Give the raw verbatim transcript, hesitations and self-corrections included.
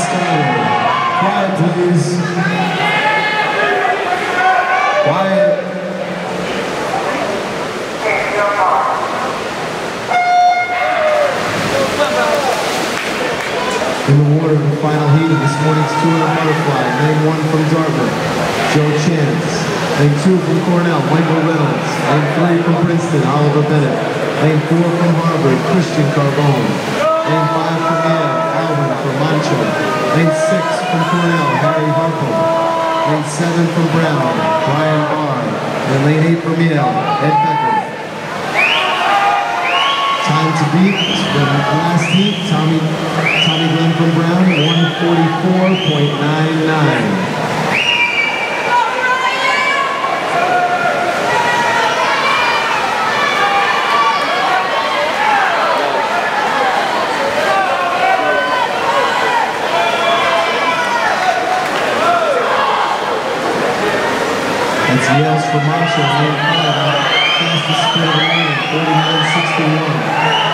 started. Quiet, please. Quiet. In the water of the final heat of this morning's two hundred butterfly, name one from Dartmouth, Joe Chance. Name two from Cornell, Michael Reynolds. Name three from Princeton, Oliver Bennett. Name four from Harvard, Christian Carbone. Name five from Yale, Alvin from Mancho. Name six from Cornell, Harry Harpo. Lane seven from Brown, Brian Barr. And lane eight from Yale, Ed Becker. Time to beat from the last heat, Tommy, Tommy Glenn from Brown, one forty-four point nine nine. That's Yale's for Marshall, lane five, fastest spin of the morning, forty-nine sixty-one.